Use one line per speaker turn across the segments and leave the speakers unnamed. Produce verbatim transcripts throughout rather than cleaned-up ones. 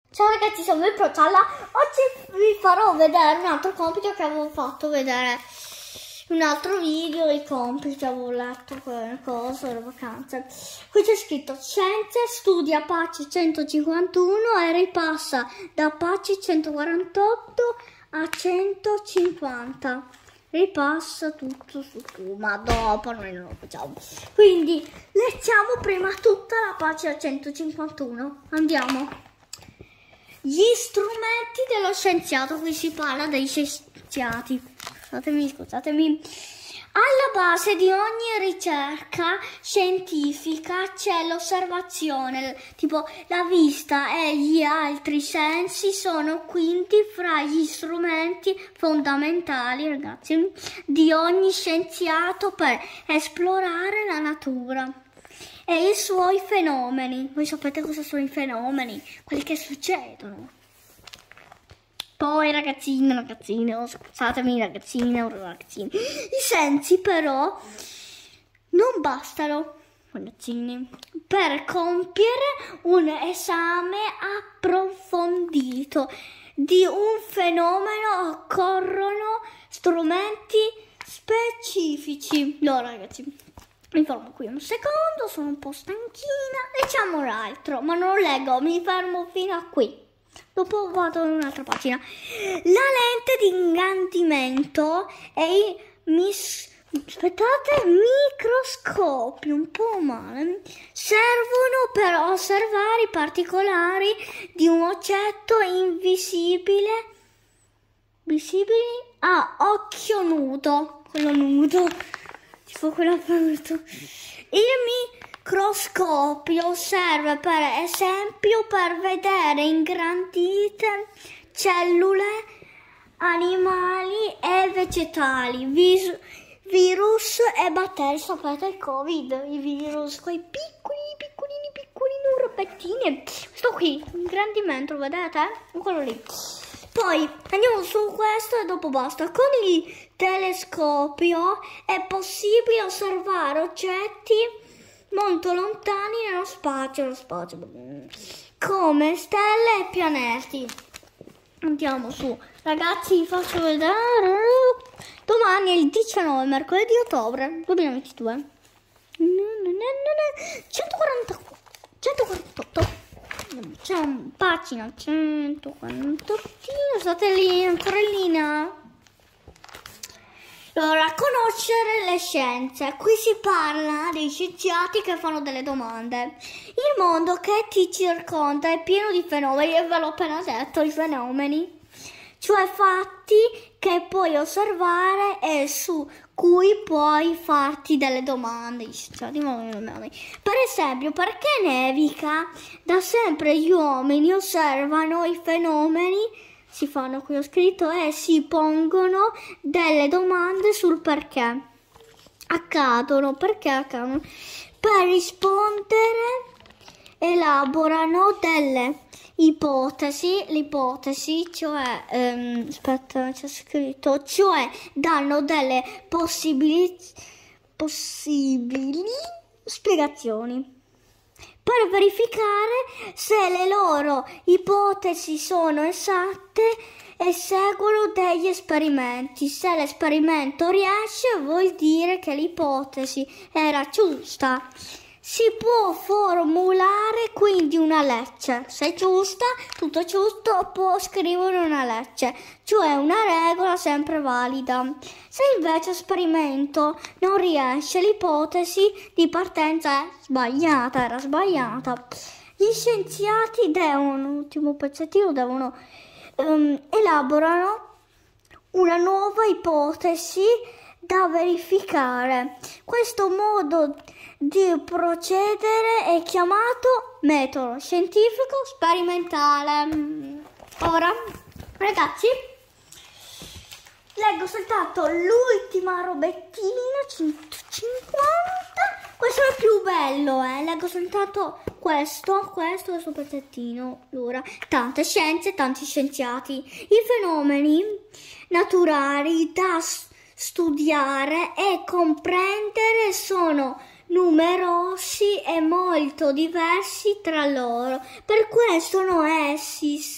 Ciao ragazzi, sono il Procella. Oggi vi farò vedere un altro compito che avevo fatto vedere un altro video, i compiti, avevo letto quelle cose, le vacanze. Qui c'è scritto Scienze, studia Apache centocinquantuno e ripassa da Apache centoquarantotto a centocinquanta. Ripassa tutto su tu, ma dopo noi non lo facciamo. Quindi leggiamo prima tutta la Apache centocinquantuno. Andiamo. Gli strumenti dello scienziato, qui si parla dei scienziati. Scusatemi, scusatemi. Alla base di ogni ricerca scientifica c'è l'osservazione, tipo la vista e gli altri sensi sono quindi fra gli strumenti fondamentali, ragazzi, di ogni scienziato per esplorare la natura e i suoi fenomeni. Voi sapete cosa sono i fenomeni? Quelli che succedono. Poi ragazzine, ragazzine, scusatemi ragazzine, ragazzini. I sensi però non bastano, ragazzini, per compiere un esame approfondito di un fenomeno occorrono strumenti specifici. No ragazzi, mi fermo qui un secondo, sono un po' stanchina. Leggiamo l'altro, ma non lo leggo, mi fermo fino a qui. Dopo vado in un'altra pagina. La lente di ingrandimento e i mis... aspettate, microscopi, un po' male, servono per osservare i particolari di un oggetto invisibile, visibili a occhio nudo, quello nudo, tipo quello aperto. Il microscopio serve per esempio per vedere ingrandite cellule animali e vegetali, vis virus e batteri. Sapete il Covid, i virus, quei piccoli, piccolini, piccolini robettini. Questo qui, ingrandimento, lo vedete? Quello lì. Poi andiamo su questo e dopo basta. Con il telescopio è possibile osservare oggetti molto lontani nello spazio, nello spazio, come stelle e pianeti. Andiamo su, ragazzi, vi faccio vedere. Domani è il diciannove, mercoledì ottobre duemilaventidue. centoquaranta, centoquarantotto. C'è una pagina centoquarantotto. State lì, ancora in linea. Allora, conoscere le scienze. Qui si parla dei scienziati che fanno delle domande. Il mondo che ti circonda è pieno di fenomeni, e ve l'ho appena detto, i fenomeni, cioè fatti che puoi osservare e su cui puoi farti delle domande. Per esempio, perché nevica? Da sempre gli uomini osservano i fenomeni, si fanno qui ho scritto, e si pongono delle domande sul perché accadono, perché accadono. Per rispondere elaborano delle ipotesi, l'ipotesi, cioè, ehm, aspetta, c'è scritto, cioè danno delle possibili, possibili spiegazioni per verificare se le loro ipotesi sono esatte e seguono degli esperimenti. Se l'esperimento riesce, vuol dire che l'ipotesi era giusta. Si può formulare quindi una legge. Se è giusta, tutto giusto, può scrivere una legge, cioè una regola sempre valida. Se invece l'esperimento non riesce, l'ipotesi di partenza è sbagliata, era sbagliata. Gli scienziati devono, ultimo pezzettino, devono um, elaborano una nuova ipotesi da verificare. Questo modo di procedere è chiamato metodo scientifico sperimentale. Ora, ragazzi, leggo soltanto l'ultima robettina, centocinquanta. Questo è il più bello, eh. Leggo soltanto questo, questo, questo pezzettino. Allora, tante scienze, tanti scienziati. I fenomeni naturali da studiare e comprendere sono numerosi e molto diversi tra loro. Per questo no, essi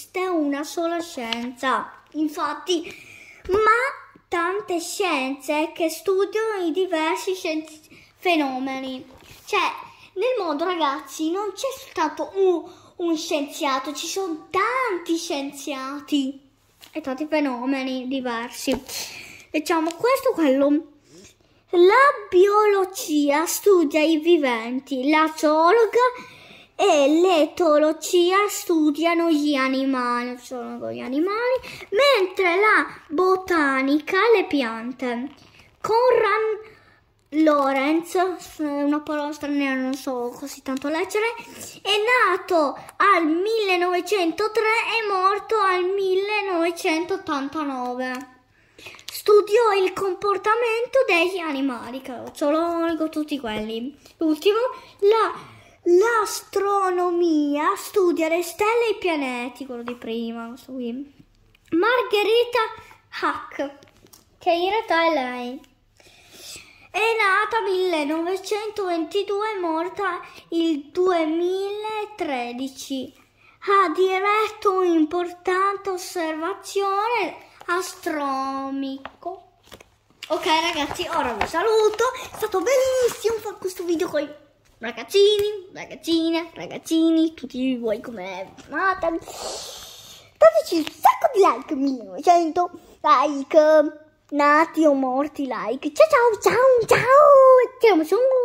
era solo scienza. Infatti, ma tante scienze che studiano i diversi scienzi- fenomeni. Cioè, nel mondo, ragazzi, non c'è soltanto un, un scienziato, ci sono tanti scienziati e tanti fenomeni diversi. Diciamo, questo è quello. La biologia studia i viventi, la zoologa e l'etologia studiano gli animali, sono gli animali, mentre la botanica le piante. Conrad Lorenz, una parola straniera, non so così tanto leggere, è nato al millenovecentotre e morto al millenovecentottantanove. Studiò il comportamento degli animali, zoologico, tutti quelli. L'ultimo, la, l'astronomia studia le stelle e i pianeti, quello di prima. Questo qui. Margherita Hack, che in realtà è lei. È nata nel millenovecentoventidue e morta il duemilatredici. Ha diretto un'importante osservazione astronomico. Ok ragazzi, ora vi saluto. È stato bellissimo fare questo video con i ragazzini, ragazzine, ragazzini, tutti voi come amate. Dateci un sacco di like, millenovecento like. Nati o morti like. Ciao ciao ciao ciao. Ciao ciao.